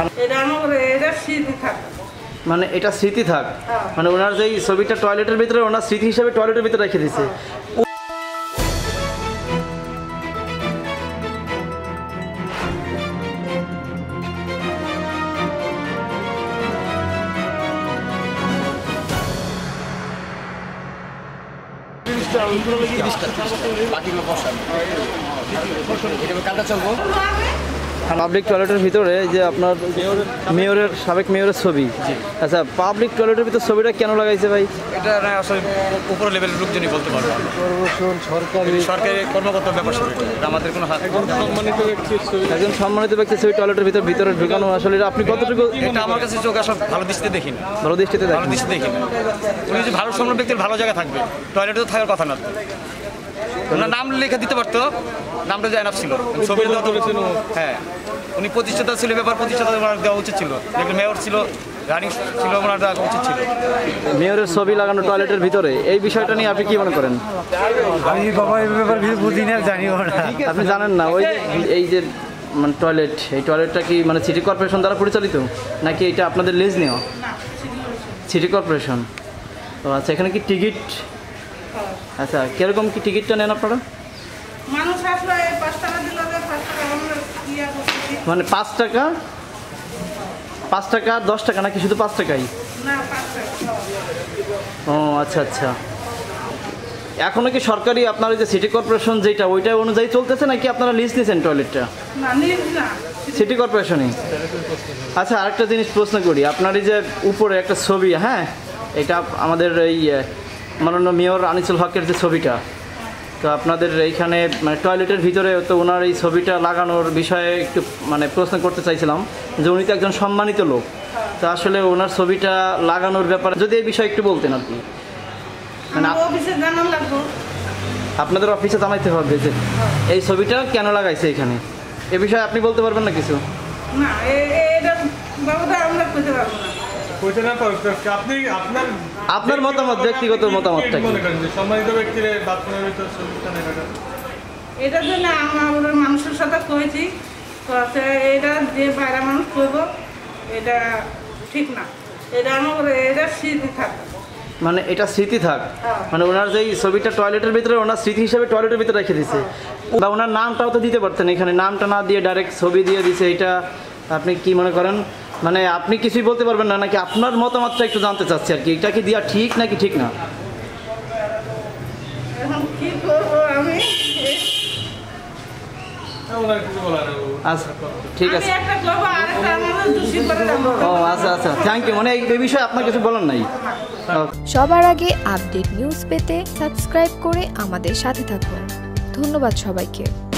মানে এটা স্মৃতি থাক, মানে ওনার যে ছবিটা টয়লেটের ভিতরে ওনার স্মৃতি হিসেবে টয়লেটের ভিতরে রেখে দিয়েছে। পাবলিক টয়লেটের ভিতরে যে আপনার মেয়রের সাবেক মেয়রের ছবি, আচ্ছা পাবলিক টয়লেটের ভিতরে ছবিটা কেন লাগাইছে ভাই? এটা না আসলে উপর লেভেলের লোকজনই বলতে পারবে, সরকারি কর্মকর্তার ব্যাপার আমাদের কোনো একজন সম্মানিত ব্যক্তি ছবি টয়লেটের ভিতরে ঢুকানো, আসলে আপনি কতটুকু? এটা আমার কাছে চোখ আসলে ভালো দৃষ্টিতে দেখি না। ভালো দৃষ্টিতে দেখি না। উনি যে ভালো সম্মান ব্যক্তির ভালো জায়গায় থাকবে, টয়লেটে তো থাকার কথা না। ওনার নাম লিখে দিতে পারতো, নামটা যে এনাফ ছিল। হ্যাঁ, উনি প্রতিষ্ঠাতা ছিল, ব্যাপার প্রতিষ্ঠাতা দেওয়া উচিত ছিল। যেগুলো মেয়র ছিল, রানিং ছিল, ওনার দেওয়া উচিত ছিল। মেয়রের ছবি লাগানো টয়লেটের ভিতরে, এই বিষয়টা নিয়ে আপনি কি মনে করেন? আমি বাবা এই ব্যাপার বুঝি না, জানিও না। আপনি জানেন না? ওই এই যে মানে টয়লেট, এই টয়লেটটা কি মানে সিটি কর্পোরেশন দ্বারা পরিচালিত নাকি এটা আপনাদের লিজ নেওয়া? City corporation. তো আচ্ছা, এখানে কি টিকিট? আচ্ছা, কিরকম কি টিকিটটা নেন আপনারা? মানে 5 টাকা 10 টাকা নাকি শুধু 5 টাকাই? ও আচ্ছা আচ্ছা। এখনো কি সরকারি আপনার ওই যে সিটি কর্পোরেশন যেটা ওইটা অনুযায়ী চলতেছে নাকি আপনারা লিজ নিয়েছেন টয়লেটটা? সিটি কর্পোরেশনই। আচ্ছা, আরেকটা জিনিস প্রশ্ন করি, আপনার এই যে উপরে একটা ছবি, হ্যাঁ এটা আমাদের এই মাননীয় মেয়র আনিসুল হকের যে ছবিটা, তো আপনাদের এইখানে মানে টয়লেটের ভিতরে তো ওনার এই ছবিটা লাগানোর বিষয়ে একটু মানে প্রশ্ন করতে চাইছিলাম যে উনি তো একজন সম্মানিত লোক, তো আসলে ওনার ছবিটা লাগানোর ব্যাপারে যদি এই বিষয়ে একটু বলতেন আর কি। মানে আপনাদের অফিসে জানাইতে হবে যে এই ছবিটা কেন লাগাইছে এখানে, এ বিষয়ে আপনি বলতে পারবেন না কিছু? আপনার মতামত, ব্যক্তিগত মতামতটা এটার জন্য আমরা মানুষের সাথে কয়েছি, এটা যে বাইরে মানুষ করবো এটা ঠিক না, এটা আমার এটা স্মৃতি থাক। মানে এটা স্মৃতি থাক, মানে ওনার যে ছবিটা টয়লেটের ভিতরে ওনার স্মৃতি হিসেবে টয়লেটের ভিতরে রেখে দিয়েছে, বা ওনার নামটাও তো দিতে পারতেন, এখানে নামটা না দিয়ে ডাইরেক্ট ছবি দিয়ে দিয়েছে। এটা আপনি কি মনে করেন? মানে আপনি কিছুই বলতে পারবেন না নাকি? আপনার মতামতটা একটু জানতে চাচ্ছি আর কি, এটা কি দেওয়া ঠিক নাকি ঠিক না? আচ্ছা ঠিক আছে। ও আচ্ছা আচ্ছা, থ্যাংক ইউ। মানে এই বিষয়ে আপনার কিছু বলার নাই? সবার আগে আপডেট নিউজ পেতে সাবস্ক্রাইব করে আমাদের সাথে থাকুন। ধন্যবাদ সবাইকে।